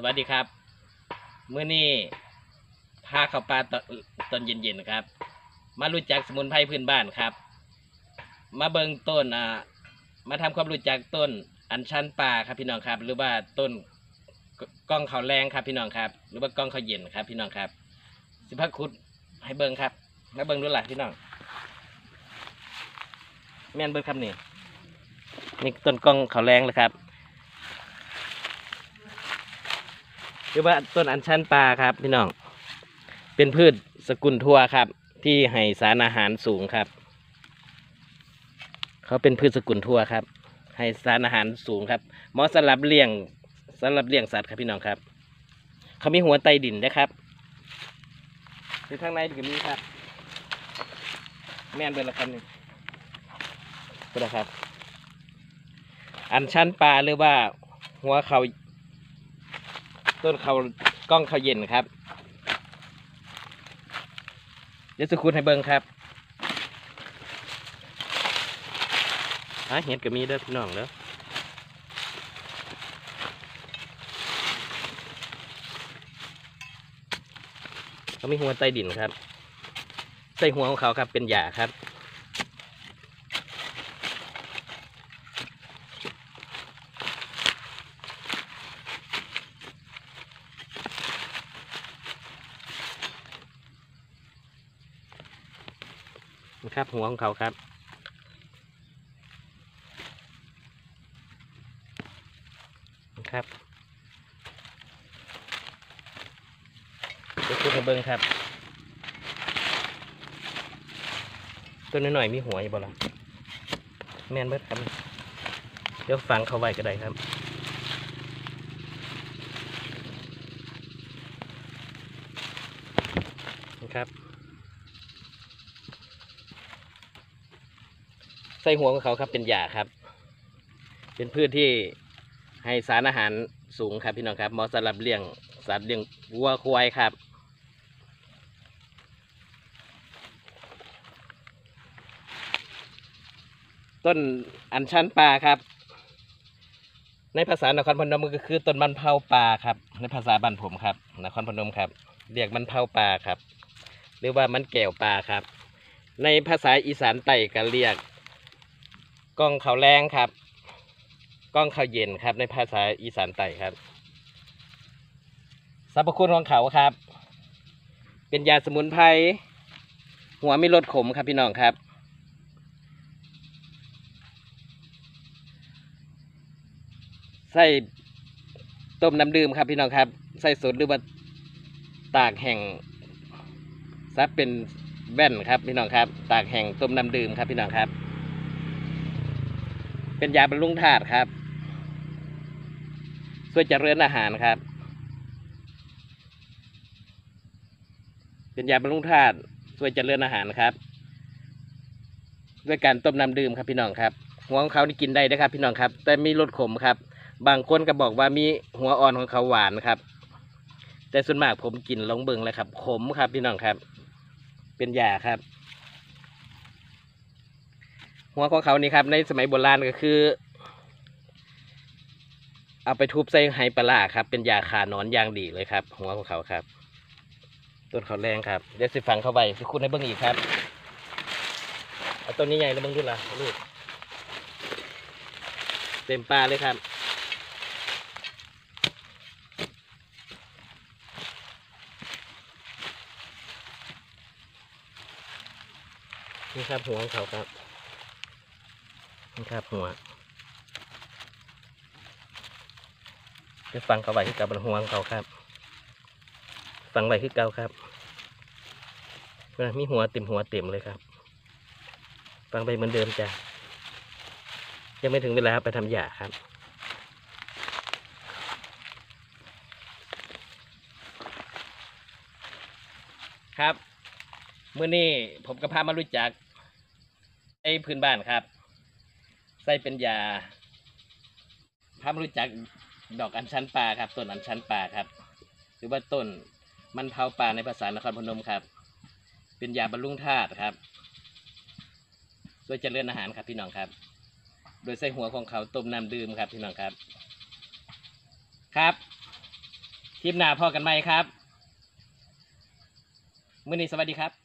วัสดีครับมื้อนี้พาเข้าป่าตอนเย็นๆครับมารู้จักสมุนไพรพื้นบ้านครับมาเบิ่งต้นมาทำความรู้จักต้นอัญชันป่าครับพี่น้องครับหรือว่าต้นก้องข้าวแรงครับพี่น้องครับหรือว่าก้องข้าวเย็นครับพี่น้องครับสิพาคุดให้เบิ่งครับมาเบิ่งดูล่ะพี่น้องแม่นเบิ่งครับนี่ต้นก้องข้าวแรงเลยครับหรือว่าต้นอัญชันปลาครับพี่น้องเป็นพืชสกุลทั่วครับที่ให้สารอาหารสูงครับเขาเป็นพืชสกุลทั่วครับให้สารอาหารสูงครับเหมาะสำหรับเลี้ยงสัตว์ครับพี่น้องครับเขามีหัวไตดินนะครับคือข้างในก็มีครับแม่นเป็นละครับนี่ก็ได้ครับอัญชันปลาหรือว่าหัวเขาต้นเขาก้องเขาเย็นครับเดี๋ยวจะคูดให้เบิ้งครับเห็ดก็มีเด้อพี่น้องเด้อเขามีหัวใต้ดินครับใส่หัวของเขาครับเป็นหญ้าครับนะครับหัวของเขาครับนะครับจะพูดให้เบิ้งครับต้นน้อยๆมีหัวอยู่บ่ล่ะแม่นเบิดครับเดี๋ยวฝังเขาไว้ก็ได้ครับนะครับใส่หัวของเขาครับเป็นหญ้าครับเป็นพืชที่ให้สารอาหารสูงครับพี่น้องครับเหมาะสำหรับเลี้ยงสัตว์เลี้ยงวัวควายครับต้นอัญชันปลาครับในภาษานครพนมก็คือต้นมันเผาปลาครับในภาษาบ้านผมครับนครพนมครับเรียกมันเผาปลาครับหรือว่ามันแก้วปลาครับในภาษาอีสานใต้ก็เรียกก้องข้าวแรงครับก้องข้าวเย็นครับในภาษาอีสานใต้ครับสรรพคุณของเขาครับเป็นยาสมุนไพรหัวไม่รสขมครับพี่น้องครับใส่ต้มน้ำดื่มครับพี่น้องครับใส่สดหรือว่าตากแห้งซับเป็นแว่นครับพี่น้องครับตากแห้งต้มน้ำดื่มครับพี่น้องครับเป็นยาบำรุงธาตุครับช่วยเจริญอาหารครับเป็นยาบำรุงธาตุช่วยเจริญอาหารครับด้วยการต้มน้ำดื่มครับพี่น้องครับหัวของเขานี่กินได้นะครับพี่น้องครับแต่มีรสขมครับบางคนก็บอกว่ามีหัวอ่อนของเขาหวานครับแต่ส่วนมากผมกินลองเบิ่งเลยครับขมครับพี่น้องครับเป็นยาครับหัวของเขานี่ครับในสมัยโบราณก็คือเอาไปทุบใส่ไหปลาครับเป็นยาฆ่าหนอนอย่างดีเลยครับหัวของเขาครับต้นเขาแรงครับเดี๋ยวสิฝังเข้าไปสิคุณให้เบิ่งอีกครับเอาต้นนี้ใหญ่แล้วเบิ่งดูล่ะลูกเต็มปลาเลยครับนี่ครับหัวของเขาครับนี่ครับหัวจะฝังเข้าไปที่กับบนหัวของเขาครับฝังไว้ที่เก่าครับมีหัวเต็มเลยครับฝังไปเหมือนเดิมจ้ะยังไม่ถึงเวลาไปทำหญ้าครับครับมื้อนี้ผมก็พามารู้จักไอ้พื้นบ้านครับใส่เป็นยาพามารู้จักดอกอัญชันปลาครับต้นอัญชันปลาครับหรือว่าต้นมันเผาปลาในภาษานครพนมครับเป็นยาบำรุงธาตุครับช่วยเจริญอาหารครับพี่น้องครับโดยใส่หัวของเขาต้มน้ำดื่มครับพี่น้องครับครับคลิปหน้าพอกันไหมครับมื้อนี้สวัสดีครับ